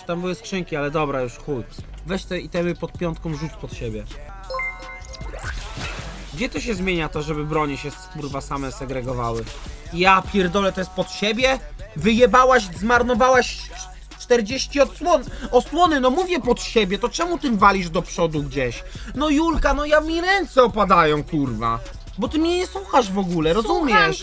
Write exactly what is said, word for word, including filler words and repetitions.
Czy tam były skrzynki, ale dobra, już chuj. Weź te itemy pod piątką, rzuć pod siebie. Gdzie to się zmienia to, żeby bronie się kurwa same segregowały? Ja pierdolę, to jest pod siebie? Wyjebałaś, zmarnowałaś czterdzieści odsłon, osłony, no mówię pod siebie, to czemu tym walisz do przodu gdzieś? No Julka, no ja mi ręce opadają, kurwa. Bo ty mnie nie słuchasz w ogóle, rozumiesz?